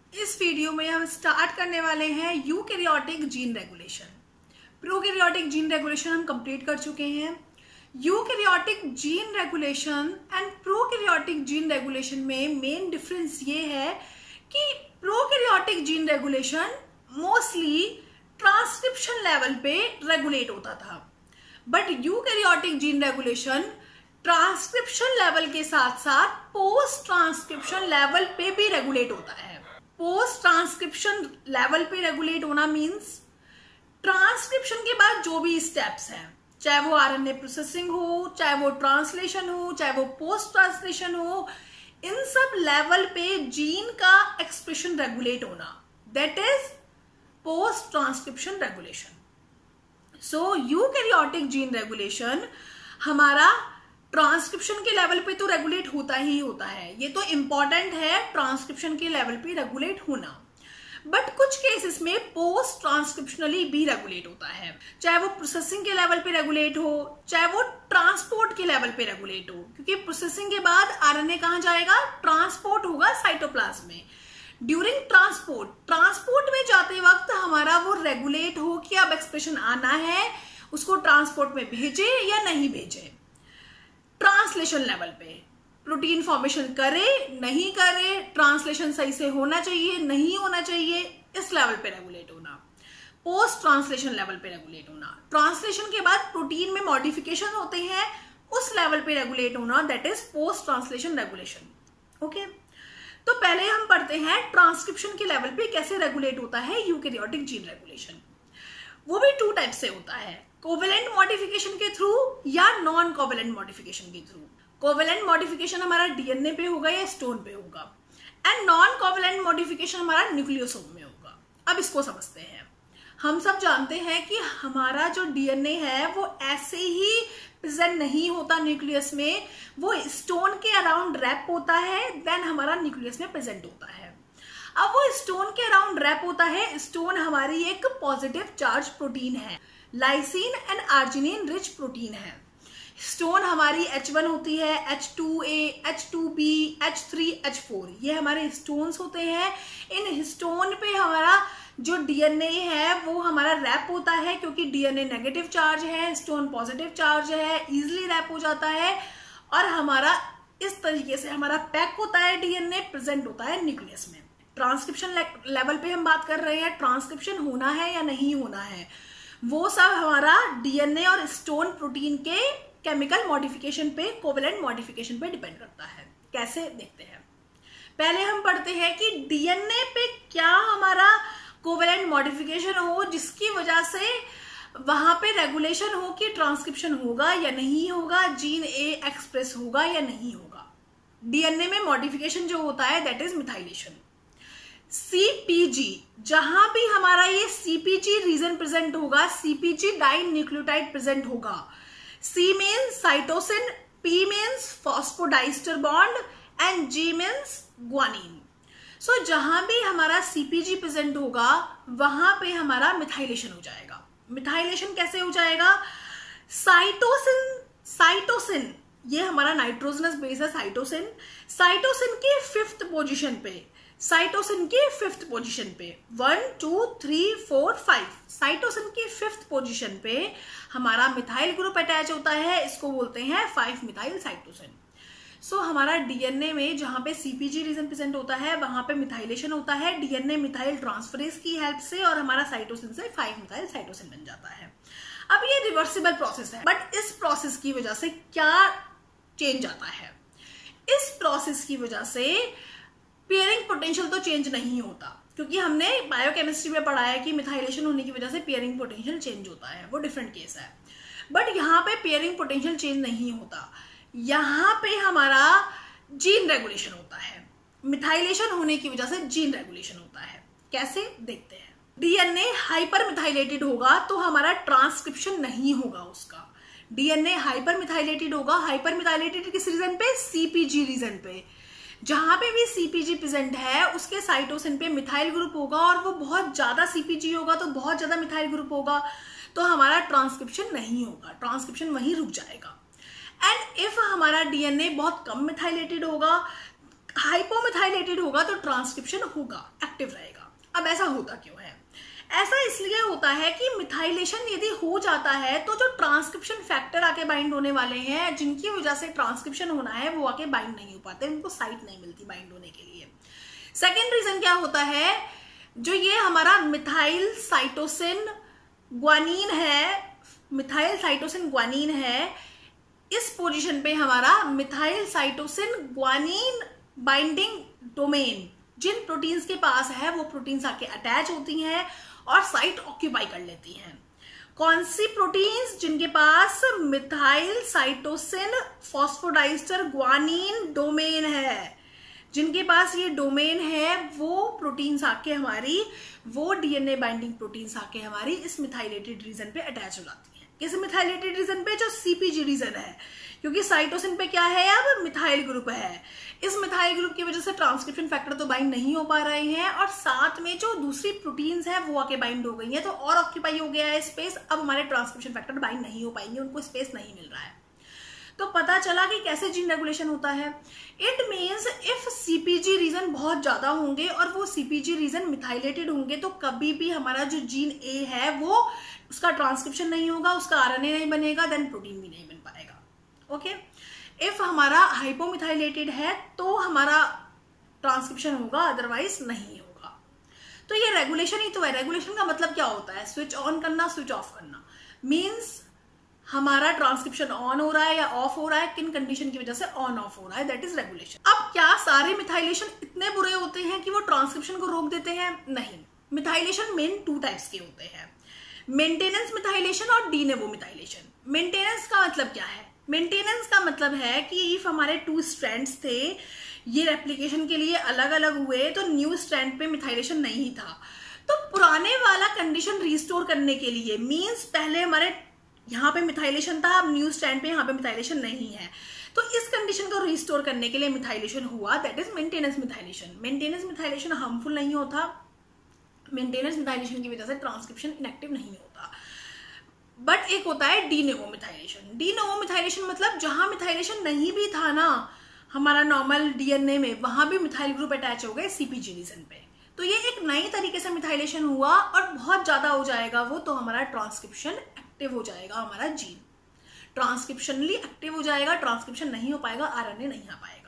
इस वीडियो में हम स्टार्ट करने वाले हैं eukaryotic gene regulation. Prokaryotic gene regulation हम कंप्लीट कर चुके हैं। Eukaryotic gene regulation and prokaryotic gene regulation में मेन डिफरेंस ये है कि prokaryotic gene regulation mostly transcription level पे रेगुलेट होता था, but eukaryotic gene regulation transcription level के साथ साथ पोस्ट ट्रांसक्रिप्शन लेवल पे भी रेगुलेट होता है। पोस्ट ट्रांसक्रिप्शन लेवल पे रेगुलेट होना मींस ट्रांसक्रिप्शन के बाद जो भी स्टेप्स हैं, चाहे वो आरएनए प्रोसेसिंग हो, चाहे वो ट्रांसलेशन हो, चाहे वो पोस्ट ट्रांसलेशन हो, इन सब लेवल पे जीन का एक्सप्रेशन रेगुलेट होना, that is post transcription regulation. So eukaryotic gene regulation हमारा ट्रांसक्रिप्शन के लेवल पे तो रेगुलेट होता ही होता है, ये तो इंपॉर्टेंट है ट्रांसक्रिप्शन के लेवल पे रेगुलेट होना, बट कुछ केसेस में पोस्ट ट्रांसक्रिप्शनली भी रेगुलेट होता है, चाहे वो प्रोसेसिंग के लेवल पे रेगुलेट हो, चाहे वो ट्रांसपोर्ट के लेवल पे रेगुलेट हो, क्योंकि प्रोसेसिंग के बाद आरएनए कहां जाएगा, ट्रांसपोर्ट होगा साइटोप्लाज्म में। ड्यूरिंग ट्रांसपोर्ट में जाते वक्त हमारा वो रेगुलेट हो कि अब एक्सप्रेशन आना है, उसको ट्रांसपोर्ट में भेजे या नहीं भेजे। ट्रांसलेशन लेवल पे प्रोटीन फॉर्मेशन करे नहीं करे, ट्रांसलेशन सही से होना चाहिए नहीं होना चाहिए, इस लेवल पे रेगुलेट होना। पोस्ट ट्रांसलेशन लेवल पे रेगुलेट होना, ट्रांसलेशन के बाद प्रोटीन में मॉडिफिकेशन होते हैं, उस लेवल पे रेगुलेट होना, that is post translation regulation. Okay, तो पहले हम पढ़ते हैं ट्रांसक्रिप्शन के लेवल पे कैसे रेगुलेट होता है यूकैरियोटिक जीन रेगुलेशन। वो भी टू टाइप से होता है, कोवेलेंट मॉडिफिकेशन के थ्रू या नॉन कोवेलेंट मॉडिफिकेशन के थ्रू। कोवेलेंट मॉडिफिकेशन हमारा डीएनए पे होगा या स्टोन पे होगा, एंड नॉन कोवेलेंट मॉडिफिकेशन हमारा न्यूक्लियोसोम में होगा। अब इसको समझते हैं। हम सब जानते हैं कि हमारा जो डीएनए है वो ऐसे ही प्रेजेंट नहीं होता न्यूक्लियस में, वो स्टोन के अराउंड रैप होता है, देन हमारा न्यूक्लियस में प्रेजेंट होता है। अब वो स्टोन के अराउंड रैप होता है, स्टोन हमारी एक पॉजिटिव चार्ज प्रोटीन है, lysine and arginine rich protein है। स्टोन हमारी H1 होती है, H2A, H2B, H3, H4, ये हमारे स्टोन्स होते हैं। इन स्टोन पे हमारा जो डीएनए है वो हमारा रैप होता है, क्योंकि डीएनए नेगेटिव चार्ज है, स्टोन पॉजिटिव चार्ज है, इजिली रैप हो जाता है, और हमारा इस तरीके से हमारा पैक होता है, डीएनए प्रेजेंट होता है न्यूक्लियस में। ट्रांसक्रिप्शन लेवल पे हम बात कर रहे हैं, ट्रांसक्रिप्शन होना है या नहीं होना है, वो सब हमारा डीएनए और स्टोन प्रोटीन के केमिकल मॉडिफिकेशन पे, कोवेलेंट मॉडिफिकेशन पे डिपेंड करता है। कैसे देखते हैं, पहले हम पढ़ते हैं कि डीएनए पे क्या हमारा कोवेलेंट मॉडिफिकेशन हो जिसकी वजह से वहां पे रेगुलेशन हो कि ट्रांसक्रिप्शन होगा या नहीं होगा, जीन ए एक्सप्रेस होगा या नहीं होगा। डीएनए में मॉडिफिकेशन जो होता है दैट इज मिथाइलेशन। सीपीजी, जहां भी हमारा ये सीपीजी रीजन प्रेजेंट होगा, सीपीजी डाई न्यूक्लियोटाइड प्रेजेंट होगा। C means cytosine, P means phosphodiester bond, and G means guanine. So जहां भी हमारा सीपीजी प्रेजेंट होगा वहां पे हमारा मिथाइलेशन हो जाएगा। मिथाइलेशन कैसे हो जाएगा, साइटोसिन ये हमारा नाइट्रोजनस बेस है, साइटोसिन की फिफ्थ पोजीशन पे, साइटोसिन की फिफ्थ पोजीशन पे 1 2 3 4 5, साइटोसिन की फिफ्थ पोजीशन पे हमारा मिथाइल ग्रुप अटैच होता है, इसको बोलते हैं 5 मिथाइल साइटोसिन। सो हमारा डीएनए में जहां पे सीपीजी रीजन प्रेजेंट होता है वहां पे मिथाइलेशन होता है डीएनए मिथाइल ट्रांसफरेज की हेल्प से, और हमारा साइटोसिन से 5 मिथाइल साइटोसिन बन जाता है। अब ये रिवर्सिबल प्रोसेस है, बट इस प्रोसेस की वजह से क्या चेंज आता है, इस प्रोसेस की वजह से पेयरिंग पोटेंशियल तो चेंज नहीं होता, क्योंकि हमने बायोकेमिस्ट्री में पढ़ा है कि मिथाइलेशन होने की वजह से पेयरिंग पोटेंशियल चेंज होता है, वो डिफरेंट केस है। बट यहाँ पे पेयरिंग पोटेंशियल चेंज नहीं होता, यहाँ पे हमारा जीन रेगुलेशन होता है। मिथाइलेशन होने की वजह से जीन रेगुलेशन होता है। कैसे देखते हैं, डीएनए हाइपर मिथाइलेटेड होगा तो हमारा ट्रांसक्रिप्शन नहीं होगा उसका। डीएनए हाइपर मिथाइलेटेड होगा, हाइपर मिथाइलेटेड किस रीजन पे, सीपीजी रीजन पे। जहां पे भी सीपीजी प्रेजेंट है उसके साइटोसिन पे मिथाइल ग्रुप होगा, और वो बहुत ज्यादा सीपीजी होगा तो बहुत ज्यादा मिथाइल ग्रुप होगा, तो हमारा ट्रांसक्रिप्शन नहीं होगा, ट्रांसक्रिप्शन वहीं रुक जाएगा। एंड इफ हमारा डीएनए बहुत कम मिथाइलेटेड होगा, हाइपोमिथाइलेटेड होगा, तो ट्रांसक्रिप्शन होगा, एक्टिव रहेगा। अब ऐसा होता क्यों है? ऐसा इसलिए होता है कि मिथाइलेशन यदि हो जाता है तो जो ट्रांसक्रिप्शन फैक्टर आके बाइंड होने वाले हैं, जिनकी वजह से ट्रांसक्रिप्शन होना है, वो आके बाइंड नहीं हो पाते, उनको साइट नहीं मिलती बाइंड होने के लिए। सेकेंड रीजन क्या होता है, जो ये हमारा मिथाइल साइटोसिन ग्वानिन है, मिथाइल साइटोसिन ग्वानिन है, इस पोजीशन पे हमारा methyl cytosine guanine binding domain जिन प्रोटीन्स के पास है वो प्रोटीन्स आके अटैच होती हैं और साइट ऑक्यूपाई कर लेती हैं। कौन सी प्रोटीन्स? जिनके पास methyl cytosine phosphodiester guanine domain है, जिनके पास ये डोमेन है, वो प्रोटीन्स आके हमारी, वो डीएनए बाइंडिंग प्रोटीन्स आके हमारी इस मिथाइलेटेड रीजन पे अटैच हो जाती हैं। किस मिथाइलेटेड रीजन पे? जो सीपीजी रीजन है, क्योंकि साइटोसिन पे क्या है, अब मिथाइल ग्रुप है। इस मिथाइल ग्रुप की वजह से ट्रांसक्रिप्शन फैक्टर तो बाइंड नहीं हो पा रहे हैं और साथ में जो दूसरी प्रोटीन्स है वो आके बाइंड हो गई है, तो और ऑक्यूपाई हो गया है स्पेस। अब हमारे ट्रांसक्रिप्शन फैक्टर बाइंड नहीं हो पाएंगे, उनको स्पेस नहीं मिल रहा है। तो पता चला कि कैसे जीन रेगुलेशन होता है। इट मीन्स इफ सीपीजी रीजन बहुत ज्यादा होंगे और वो सीपीजी रीजन मिथाइलेटेड होंगे तो कभी भी हमारा जो जीन ए है वो उसका ट्रांसक्रिप्शन नहीं होगा, उसका आरएनए नहीं बनेगा, देन प्रोटीन भी नहीं बन पाएगा। ओके, इफ हमारा हाइपोमिथाइलेटेड है तो हमारा ट्रांसक्रिप्शन होगा, अदरवाइज नहीं होगा। तो ये रेगुलेशन ही तो है। रेगुलेशन का मतलब क्या होता है? स्विच ऑन करना, स्विच ऑफ करना। मीन्स हमारा ट्रांसक्रिप्शन ऑन हो रहा है या ऑफ हो रहा है, किन कंडीशन की वजह से ऑन ऑफ हो रहा है, दैट इज रेगुलेशन। अब क्या सारे मिथाइलेशन इतने बुरे होते हैं कि वो ट्रांसक्रिप्शन को रोक देते हैं? नहीं। मिथाइलेशन मेन 2 टाइप्स के होते हैं, मेंटेनेंस मिथाइलेशन और डीनेवो मिथाइलेशन। मेंटेनेंस का मतलब क्या है? मेंटेनेंस का मतलब है कि इफ हमारे 2 स्ट्रैंड्स थे, ये रेप्लिकेशन के लिए अलग अलग हुए, तो न्यू स्ट्रैंड पे मिथाइलेशन नहीं था, तो पुराने वाला कंडीशन रिस्टोर करने के लिए, मीन्स पहले हमारे यहाँ पे मिथाइलेशन था, अब न्यू स्ट्रैंड पे यहाँ पे मिथाइलेशन नहीं है, तो इस कंडीशन को रिस्टोर करने के लिए मिथाइलेशन हुआ, that is maintenance methylation. Maintenance methylation harmful नहीं होता, मेंटेनेंस मिथाइलेशन की वजह से ट्रांसक्रिप्शन इनएक्टिव नहीं होता। बट एक होता है डीनेवो मिथाइलेशन। डीनेवो मिथाइलेशन मतलब जहां मिथाइलेशन नहीं भी था ना हमारा नॉर्मल डीएनए में, वहां भी मिथाइल ग्रुप अटैच हो गए सीपीजी रीजन पे, तो ये एक नई तरीके से मिथाइलेशन हुआ और बहुत ज्यादा हो जाएगा वो, तो हमारा ट्रांसक्रिप्शन एक्टिव हो जाएगा, हमारा जीन ट्रांसक्रिप्शनली एक्टिव हो जाएगा, ट्रांसक्रिप्शन नहीं हो पाएगा, आरएनए नहीं आ पाएगा।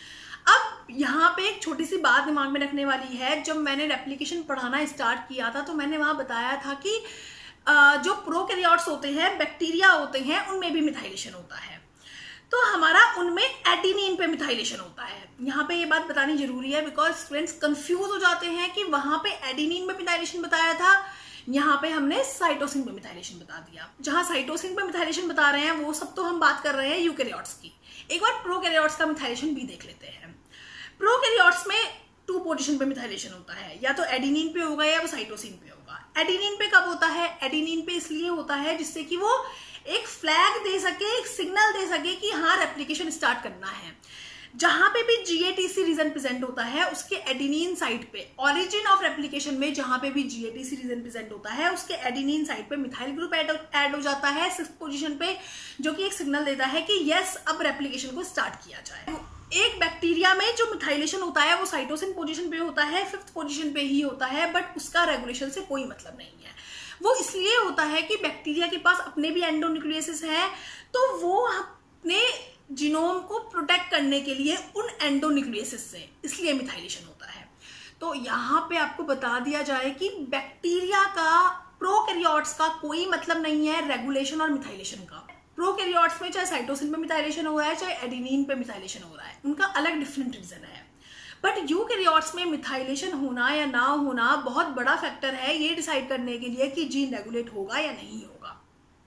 अब यहाँ पे एक छोटी सी बात दिमाग में रखने वाली है, जब मैंने रेप्लिकेशन पढ़ाना स्टार्ट किया था तो मैंने वहां बताया था कि जो प्रोकैरियोट्स होते हैं, बैक्टीरिया होते हैं, उनमें भी मिथाइलेशन होता है, तो हमारा उनमें एडेनिन पे मिथाइलेशन होता है। यहाँ पे ये बात बतानी जरूरी है बिकॉज स्टूडेंट्स कंफ्यूज हो जाते हैं कि वहां पे एडेनिन पे मिथाइलेशन बताया था, यहाँ पे हमने साइटोसिन पे मिथाइलेशन बता दिया। जहां साइटोसिन पे मिथाइलेशन बता रहे हैं वो सब तो हम बात कर रहे हैं यूकैरियोट्स की। एक बार प्रोकैरियोट्स का मिथाइलेशन भी देख लेते हैं। प्रोकैरियोट्स में 2 पोजीशन पे मिथाइलेशन होता है, या तो एडेनिन पे होगा या वो साइटोसिन पे होगा। एडेनिन पे कब होता है? एडेनिन पे इसलिए होता है जिससे कि वो एक फ्लैग दे सके, एक सिग्नल दे सके कि हाँ रेप्लिकेशन स्टार्ट करना है। जहां पे भी जीएटीसी रीजन प्रेजेंट होता है उसके एडेनिन साइड पे, ओरिजिन ऑफ रेप्लिकेशन में जहां पे भी जीएटीसी रीजन प्रेजेंट होता है उसके एडेनिन साइड पे मिथाइल ग्रुप ऐड हो जाता है 6th पोजीशन पे, जो कि एक सिग्नल देता है कि यस अब रेप्लिकेशन को स्टार्ट किया जाए। एक बैक्टीरिया में जो मिथाइलेशन होता है वो साइटोसिन पोजीशन पे होता है, 5th पोजीशन पे ही होता है, बट उसका रेगुलेशन से कोई मतलब नहीं है। वो इसलिए होता है कि बैक्टीरिया के पास अपने भी एंडोन्यूक्लियसेस है, तो वो अपने जीनोम को प्रोटेक्ट करने के लिए उन एंडोन्यूक्लियसेस से, इसलिए मिथाइलेशन होता है। तो यहाँ पे आपको बता दिया जाए कि बैक्टीरिया का, प्रोकैरियोट्स का कोई मतलब नहीं है रेगुलेशन और मिथाइलेशन का। प्रोकैरियोट्स में चाहे साइटोसिन पे मिथाइलेशन हो रहा है, चाहे एडेनिन पे मिथाइलेशन हो रहा है, उनका अलग डिफरेंट रीजन है। बट यूकैरियोट्स में मिथाइलेशन होना या ना होना बहुत बड़ा फैक्टर है ये डिसाइड करने के लिए कि जीन रेगुलेट होगा या नहीं होगा।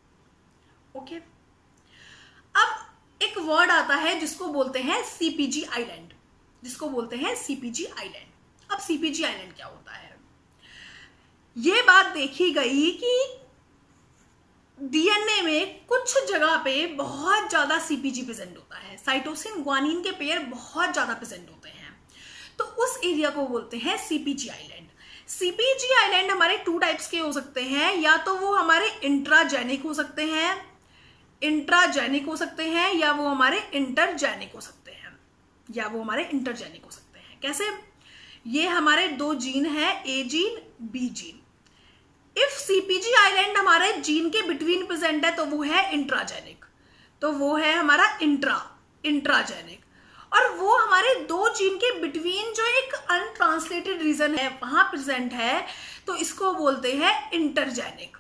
ओके, अब एक वर्ड आता है जिसको बोलते हैं सीपीजी आइलैंड, जिसको बोलते हैं सीपीजी आइलैंड। अब सीपीजी आइलैंड क्या होता है? ये बात देखी गई कि डीएनए में कुछ जगह पे बहुत ज्यादा सीपीजी प्रेजेंट होता है, साइटोसिन ग्वानिन के पेयर बहुत ज्यादा प्रेजेंट होते हैं, तो उस एरिया को बोलते हैं सीपीजी आइलैंड। सीपीजी आइलैंड हमारे 2 टाइप्स के हो सकते हैं, या तो वो हमारे इंट्राजेनिक हो सकते हैं, इंट्राजेनिक हो सकते हैं, या वो हमारे इंटरजेनिक हो सकते हैं, या वो हमारे इंटरजेनिक हो सकते हैं। कैसे? ये हमारे दो जीन है, A gene B gene. If सीपीजी आइलैंड हमारे जीन के बिटवीन प्रेजेंट है तो वो है इंट्राजेनिक, तो वो है हमारा इंट्राजेनिक। और वो हमारे दो जीन के बिटवीन जो एक अनट्रांसलेटेड रीजन है वहां प्रेजेंट है, तो इसको बोलते हैं इंटरजेनिक।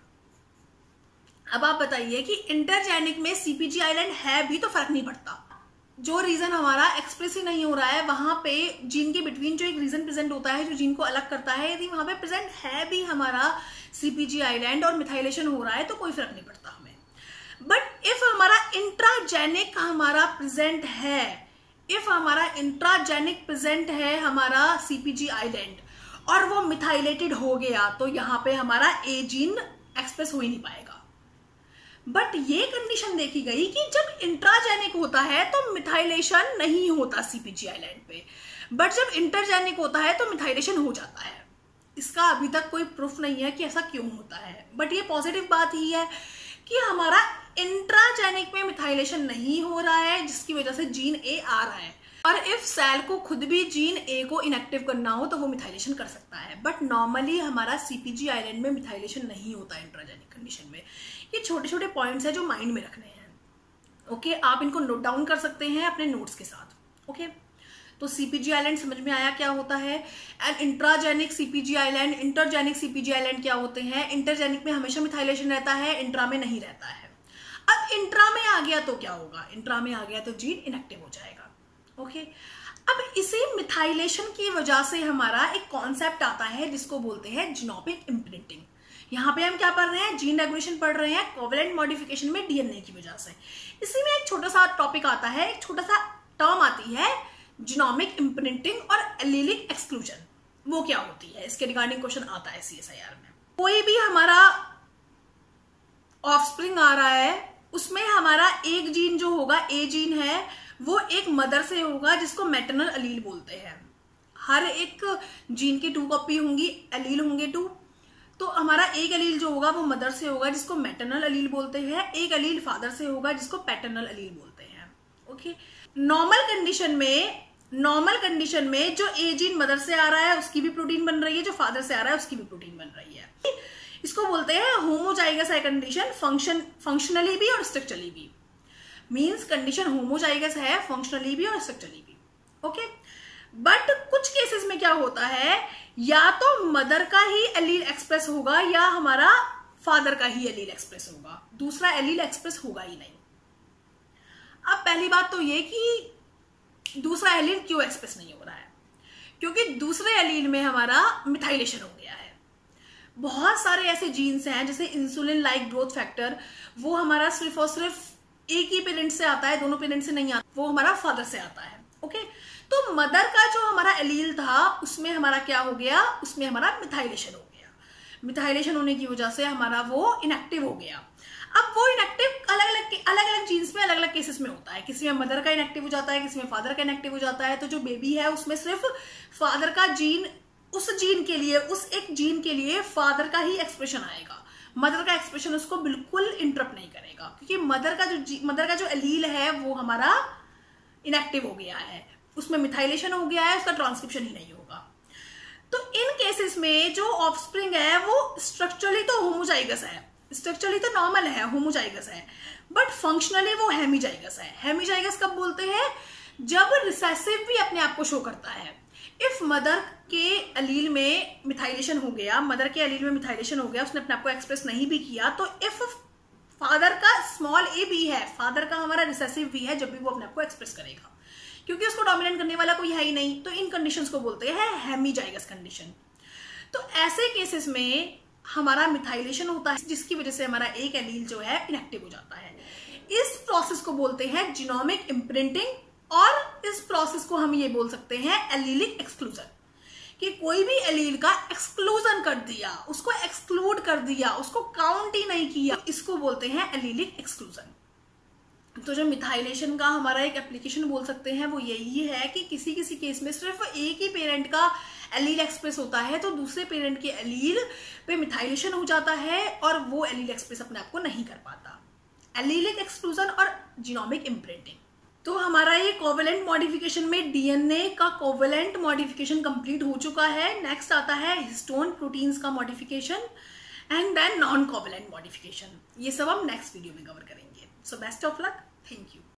अब आप बताइए कि इंटरजेनिक में सीपीजी आइलैंड है भी तो फर्क नहीं पड़ता, जो रीजन हमारा एक्सप्रेस ही नहीं हो रहा है वहां पे जीन के बिटवीन जो एक रीजन प्रेजेंट होता है जो जीन को अलग करता है, यदि वहां पे प्रेजेंट है भी हमारा सीपीजी आइलैंड और मिथाइलेशन हो रहा है तो कोई फर्क नहीं पड़ता हमें। बट इफ हमारा इंट्राजेनिक हमारा प्रेजेंट है, इफ हमारा इंट्राजेनिक प्रेजेंट है हमारा सीपीजी आइलैंड और वो मिथाइलेटेड हो गया, तो यहाँ पे हमारा ए जीन एक्सप्रेस हो ही नहीं पाएगा। बट ये कंडीशन देखी गई कि जब इंट्राजेनिक होता है तो मिथाइलेशन नहीं होता सीपीजी आइलैंड पे, बट जब इंटरजेनिक होता है तो मिथाइलेशन हो जाता है। इसका अभी तक कोई प्रूफ नहीं है कि ऐसा क्यों होता है, बट ये पॉजिटिव बात ही है कि हमारा इंट्राजेनिक में मिथाइलेशन नहीं हो रहा है, जिसकी वजह से जीन ए आ रहा है। और इफ सेल को खुद भी जीन ए को इनएक्टिव करना हो तो वो मिथाइलेशन कर सकता है, बट नॉर्मली हमारा सीपीजी आइलैंड में मिथाइलेशन नहीं होता इंट्राजेनिक कंडीशन में। ये छोटे छोटे पॉइंट्स है जो माइंड में रखने हैं। ओके, आप इनको नोट डाउन कर सकते हैं अपने नोट्स के साथ। ओके, तो सीपीजी आइलैंड समझ में आया क्या होता है। And intragenic सीपीजी island, intergenic सीपीजी island क्या होते हैं। इंटरजेनिक में हमेशा मिथाइलेशन रहता है, इंट्रा में नहीं रहता है। अब इंट्रा में आ गया तो क्या होगा, इंट्रा में आ गया तो जीन इनएक्टिव हो जाएगा। ओके, अब इसी मिथाइलेशन की वजह से हमारा एक कॉन्सेप्ट आता है जिसको बोलते हैं जीनोमिक इम्प्रिंटिंग। यहाँ पे हम क्या पढ़ रहे हैं, जीन रेगुलेशन पढ़ रहे हैं कोवेलेंट मॉडिफिकेशन में डीएनए की वजह से। इसी में एक छोटा सा टॉपिक आता है, एक छोटा सा टर्म आती है जीनोमिक इम्प्रिंटिंग और एलीलिक एक्सक्लूजन। वो क्या होती है, इसके रिगार्डिंग क्वेश्चन आता है सीएसआईआर में। कोई भी हमारा ऑफस्प्रिंग आ रहा है, उसमें हमारा एक जीन जो होगा, ए जीन है, वो एक मदर से होगा जिसको मैटरनल अलील बोलते हैं। हर एक जीन की 2 कॉपी होंगी, अलील होंगे 2। तो हमारा एक अलील जो होगा वो मदर से होगा जिसको मैटरनल अलील बोलते हैं, एक अलील फादर से होगा जिसको पैटर्नल अलील बोलते हैं। ओके, नॉर्मल कंडीशन में जो ए जीन मदर से आ रहा है उसकी भी प्रोटीन बन रही है, जो फादर से आ रहा है उसकी भी प्रोटीन बन रही है। इसको बोलते हैं होमोजाइगस है कंडीशन, फंक्शनली भी और स्ट्रक्चरली भी। मींस कंडीशन होमोजाइगस है फंक्शनली भी और स्ट्रक्चरली भी। ओके, बट कुछ केसेस में क्या होता है, या तो मदर का ही एलील एक्सप्रेस होगा या हमारा फादर का ही एलील एक्सप्रेस होगा, दूसरा एलील एक्सप्रेस होगा ही नहीं। अब पहली बात तो ये कि दूसरा एलील क्यों एक्सप्रेस नहीं हो रहा है, क्योंकि दूसरे एलील में हमारा मिथाइलेशन हो गया है। बहुत सारे ऐसे जीन्स हैं जैसे इंसुलिन लाइक ग्रोथ फैक्टर, वो हमारा सिर्फ और सिर्फ एक ही पेरेंट से आता है, दोनों पेरेंट से नहीं आता, वो हमारा फादर से आता है। ओके, तो मदर का जो हमारा एलील था उसमें हमारा क्या हो गया, उसमें हमारा मिथाइलेशन हो गया। मिथाइलेशन होने की वजह से हमारा वो इनएक्टिव हो गया। अब वो इनएक्टिव अलग अलग जीन्स में अलग अलग केसेस में होता है, किसी में मदर का इनएक्टिव हो जाता है, किसी में फादर का इनएक्टिव हो जाता है। तो जो बेबी है उसमें सिर्फ फादर का जीन, उस जीन के लिए, उस एक जीन के लिए फादर का ही एक्सप्रेशन आएगा, मदर का एक्सप्रेशन उसको बिल्कुल इंटरप्ट नहीं करेगा, क्योंकि मदर का जो एलील है वो हमारा इनएक्टिव हो गया है, उसमें मिथाइलेशन हो गया है, उसका ट्रांसक्रिप्शन ही नहीं होगा। तो इन केसेस में जो ऑफस्प्रिंग है वो स्ट्रक्चरली तो होमोजाइगस है, स्ट्रक्चरली तो नॉर्मल है, होमोजाइगस है, बट फंक्शनली वो हेमीजाइगस है। हेमीजाइगस कब बोलते हैं, जब रिसेसिव भी अपने आप को शो करता है। इफ मदर के एलील में मिथाइलेशन हो गया, मदर के एलील में मिथाइलेशन हो गया, उसने अपने आप को एक्सप्रेस नहीं भी किया, तो इफ फादर का स्मॉल ए भी है, फादर का हमारा रिसेसिव भी है, जब भी वो अपने आप को एक्सप्रेस करेगा, क्योंकि उसको डोमिनेट करने वाला कोई है ही नहीं। तो इन कंडीशंस को बोलते हैं हेमीजाइगस कंडीशन। तो ऐसे केसेस में हमारा मिथाइलेशन होता है, जिसकी वजह से हमारा एक एलील जो है इनएक्टिव हो जाता है। इस प्रोसेस को बोलते हैं जीनोमिक इम्प्रिंटिंग, और इस प्रोसेस को हम ये बोल सकते हैं एलीलिक एक्सक्लूजन, कि कोई भी एलील का एक्सक्लूजन कर दिया, उसको एक्सक्लूड कर दिया, उसको काउंट ही नहीं किया, इसको बोलते हैं एलीलिक एक्सक्लूजन। तो जो मिथाइलेशन का हमारा एक एप्लीकेशन बोल सकते हैं वो यही है कि किसी किसी केस में सिर्फ एक ही पेरेंट का एलील एक्सप्रेस होता है, तो दूसरे पेरेंट के एलील पे मिथाइलेशन हो जाता है और वो एलील एक्सप्रेस अपने आप को नहीं कर पाता। एलीलिक एक्सक्लूजन और जीनोमिक इम्प्रिंटिंग। तो हमारा ये कोवेलेंट मॉडिफिकेशन में डीएनए का कोवेलेंट मॉडिफिकेशन कंप्लीट हो चुका है। नेक्स्ट आता है हिस्टोन प्रोटीन्स का modification and then non covalent modification. ये सब हम नेक्स्ट वीडियो में कवर करेंगे। So best of luck, thank you.